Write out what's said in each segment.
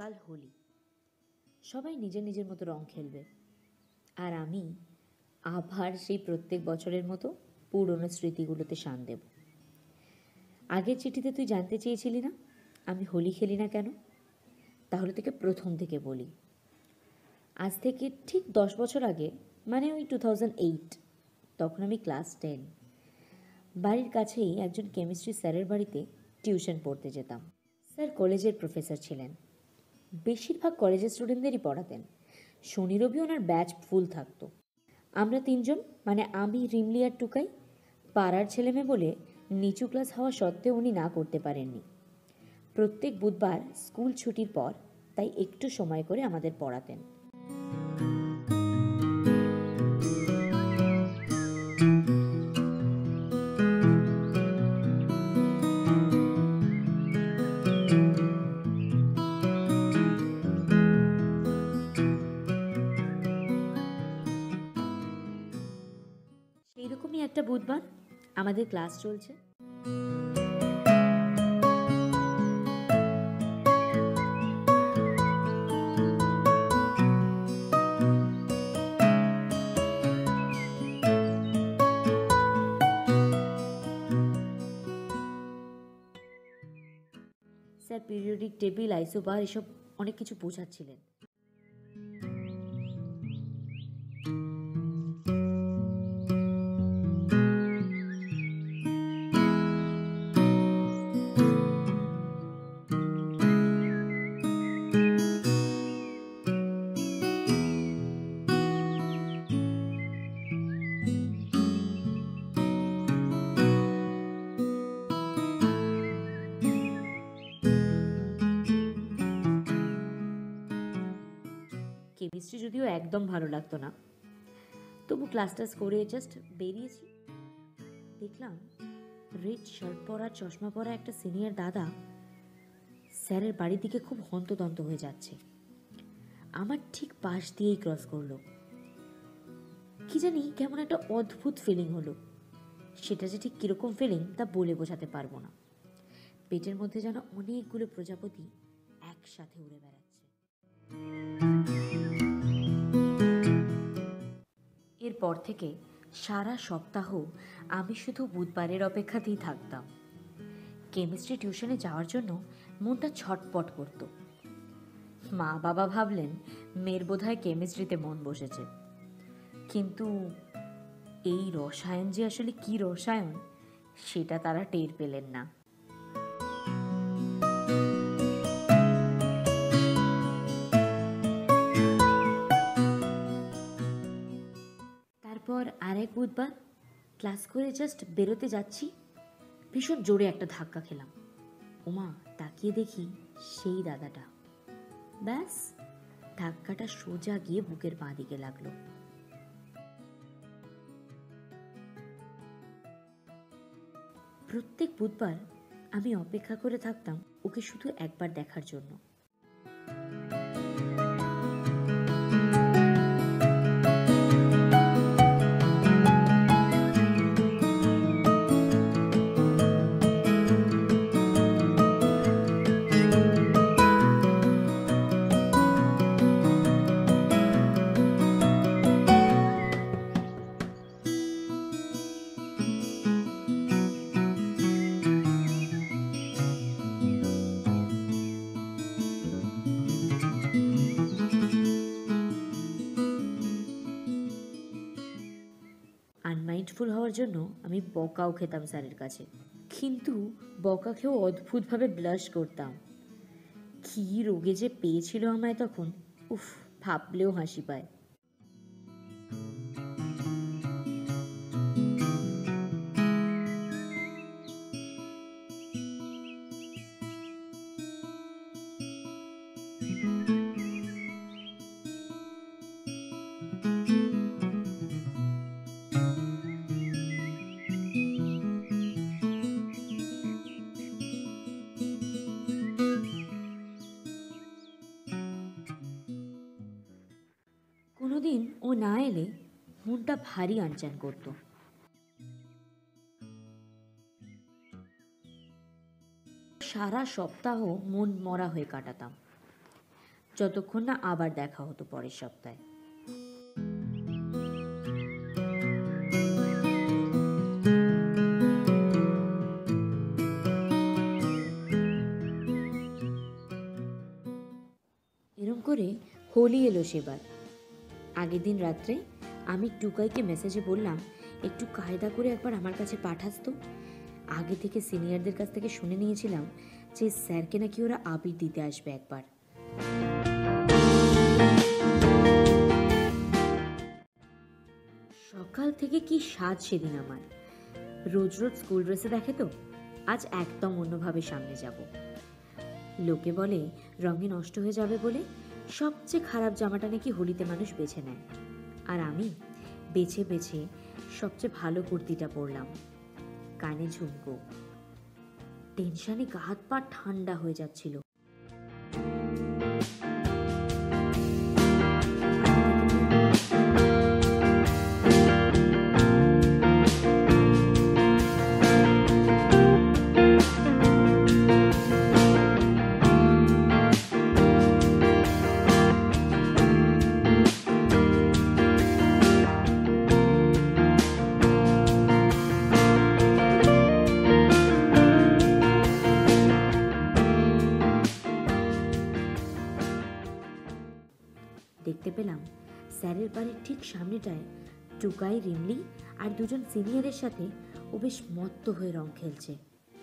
কাল হোলি। সবাই নিজের নিজের মতো রং খেলবে, আর আমি আবার সেই প্রত্যেক বছরের মতো পুরনো স্মৃতিগুলোতে শান দেব। আগের চিঠিতে তুই জানতে চেয়েছিলি না আমি হোলি খেলি না কেন? তাহলে তোকে প্রথম থেকে বলি। আজ থেকে ঠিক 10 বছর আগে, মানে ওই 2008, তখন আমি ক্লাস 10। বাড়ির কাছেই একজন কেমিস্ট্রি স্যারের বাড়িতে টিউশন পড়তে যেতাম। স্যার কলেজের প্রফেসর ছিলেন, বেশিরভাগ কলেজের স্টুডেন্টদেরই পড়াতেন। শনি রবি ওনার ব্যাচ ফুল থাকতো। আমরা তিনজন, মানে আমি, রিমলি আর টুকাই, পাড়ার ছেলেমেয়ে বলে নিচু ক্লাস হওয়া সত্ত্বেও উনি না করতে পারেননি। প্রত্যেক বুধবার স্কুল ছুটির পর তাই একটু সময় করে আমাদের পড়াতেন। সেইরকমই একটা বুধবার আমাদের ক্লাস চলছে। স্যার পিরিয়ডিক টেবিল, আইসোবার এসব অনেক কিছু বোঝাচ্ছিলেন। কেমিস্ট্রি যদিও একদম ভালো লাগতো না, তবু ক্লাস টাস করে জাস্ট বেরিয়েছি। দেখলাম রেড শার্ট পরা, চশমা পরা একটা সিনিয়র দাদা স্যারের বাড়ির দিকে খুব হন্তদন্ত হয়ে যাচ্ছে। আমার ঠিক পাশ দিয়েই ক্রস করলো। কি জানি কেমন একটা অদ্ভুত ফিলিং হলো। সেটা যে ঠিক কিরকম ফিলিং তা বলে বোঝাতে পারবো না। পেটের মধ্যে যেন অনেকগুলো প্রজাপতি একসাথে উড়ে বেড়াচ্ছে। এরপর থেকে সারা সপ্তাহ আমি শুধু বুধবারের অপেক্ষাতেই থাকতাম। কেমিস্ট্রি টিউশনে যাওয়ার জন্য মনটা ছটপট করত। মা বাবা ভাবলেন মেয়ের বোধহয় কেমিস্ট্রিতে মন বসেছে, কিন্তু এই রসায়ন যে আসলে কি রসায়ন সেটা তারা টের পেলেন না। তারপর আরেক বুধবার ক্লাস করে জাস্ট বেরোতে যাচ্ছি, ভীষণ জোরে একটা ধাক্কা খেলাম। ওমা, তাকিয়ে দেখি সেই দাদাটা। ব্যাস, ধাক্কাটা সোজা গিয়ে বুকের বাঁ দিকে লাগলো। প্রত্যেক বুধবার আমি অপেক্ষা করে থাকতাম ওকে শুধু একবার দেখার জন্য। আনমাইন্ডফুল হওয়ার জন্য আমি বকাও খেতাম স্যারের কাছে, কিন্তু বকা খেয়েও অদ্ভুতভাবে ব্লাশ করতাম। কী রোগে যে পেয়েছিল আমায় তখন, উফ, ভাবলেও হাসি পায়। কোনোদিন ও না এলে মনটা ভারী আনচান করত। সারা সপ্তাহ মন মরা হয়ে কাটাতাম। যতক্ষণ না আবার দেখা হতো পরের সপ্তাহে। এরম করে হোলি এলো সেবার। আগের দিন রাত্রে আমি টুকাইকে মেসেজে বললাম, একটু কায়দা করে একবার আমার কাছে পাঠাস তো। আগে থেকে সিনিয়রদের কাছ থেকে শুনে নিয়েছিলাম যে স্যারকে নাকি ওরা আবির দিতে আসবে একবার। সকাল থেকে কি সাজ সেদিন আমার। রোজ রোজ স্কুল ড্রেসে দেখে তো, আজ একদম অন্যভাবে সামনে যাব। লোকে বলে রঙে নষ্ট হয়ে যাবে বলে সবচেয়ে খারাপ জামাটা নাকি হোলিতে মানুষ বেছে নেয়, আর আমি বেছে বেছে সবচেয়ে ভালো কুর্তিটা পরলাম। কানে ঝুমকো। টেনশনে গা হাত পা ঠান্ডা হয়ে যাচ্ছিল। দেখতে পেলাম স্যারের বাড়ির ঠিক সামনেটায় টুকাই, রিমলি আর দুজন সিনিয়রের সাথে ও বেশ মত্ত হয়ে রং খেলছে।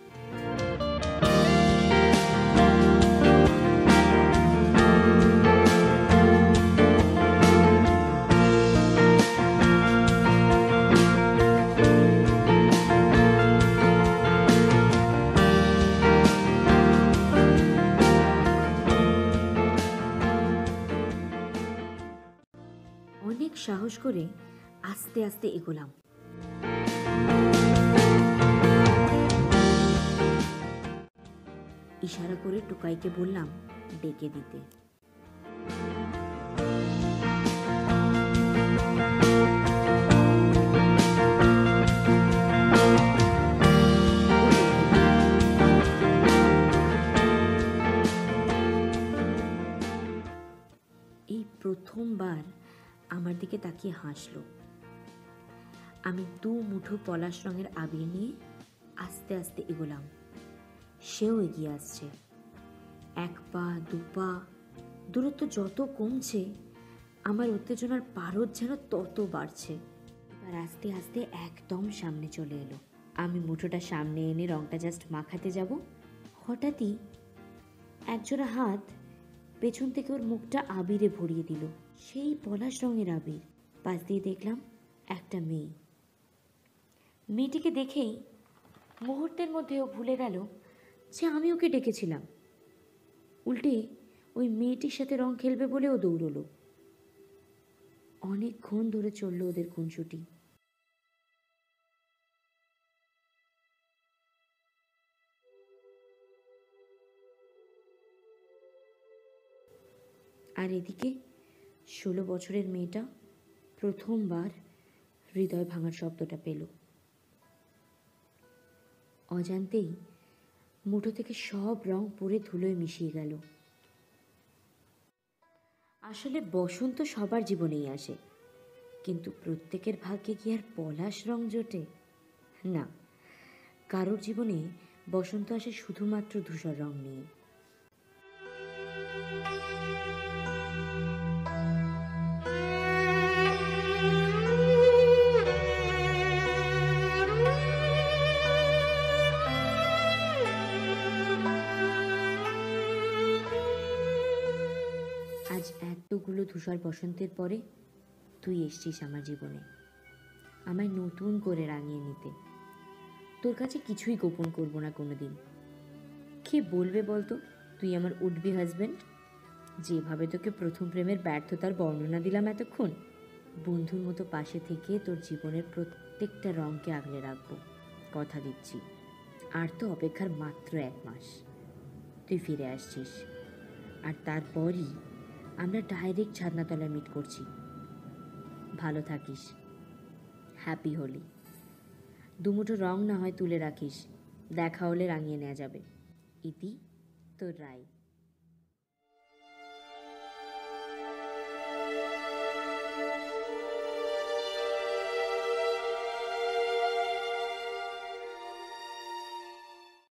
অনেক সাহস করে আস্তে আস্তে এগোলাম। ইশারা করে টুকাইকে বললাম ডেকে দিতে। এই প্রথমবার আমার দিকে তাকিয়ে হাসলো। আমি 2 মুঠো পলাশ রঙের আবির নিয়ে আস্তে আস্তে এগোলাম। সেও এগিয়ে আসছে। 1 পা 2 পা, দূরত্ব যত কমছে আমার উত্তেজনার পারদ যেন তত বাড়ছে। এবার আস্তে আস্তে একদম সামনে চলে এলো। আমি মুঠোটা সামনে এনে রংটা জাস্ট মাখাতে যাব, হঠাৎই একজোড়া হাত পেছন থেকে ওর মুখটা আবিরে ভরিয়ে দিল। সেই পলাশ রঙের আবির। পাশ দিয়ে দেখলাম একটা মেয়ে। মেয়েটিকে দেখেই মুহূর্তের মধ্যে ও ভুলে গেল যে আমি ওকে ডেকেছিলাম। উল্টে ওই মেয়েটির সাথে রং খেলবে বলে ও দৌড়লো। অনেকক্ষণ ধরে চলল ওদের খুনসুটি। আর এদিকে 16 বছরের মেয়েটা প্রথমবার হৃদয় ভাঙার শব্দটা পেল। অজান্তেই মুঠো থেকে সব রং পড়ে ধুলোয় মিশিয়ে গেল। আসলে বসন্ত সবার জীবনেই আসে, কিন্তু প্রত্যেকের ভাগ্যে কি আর পলাশ রং জোটে? না, কারোর জীবনে বসন্ত আসে শুধুমাত্র ধূসর রং নিয়ে। আজ এতগুলো ধূসর বসন্তের পরে তুই এসছিস আমার জীবনে, আমায় নতুন করে রাঙিয়ে নিতে। তোর কাছে কিছুই গোপন করব না কোনোদিন। কে বলবে বলতো তুই আমার উডবি হাজব্যান্ড? যেভাবে তোকে প্রথম প্রেমের ব্যর্থতার বর্ণনা দিলাম এতক্ষণ, বন্ধুর মতো পাশে থেকে তোর জীবনের প্রত্যেকটা রঙকে আগলে রাখবো, কথা দিচ্ছি। আর তো অপেক্ষার মাত্র 1 মাস। তুই ফিরে আসছিস, আর তারপরই আমরা ডাইরেক্ট ছাদনাতলায় মিট করছি। ভালো থাকিস। হ্যাপি হোলি। 2 মুঠো রং না হয় তুলে রাখিস, দেখা হলে রাঙিয়ে নেওয়া যাবে। ইতি, তোর রায়।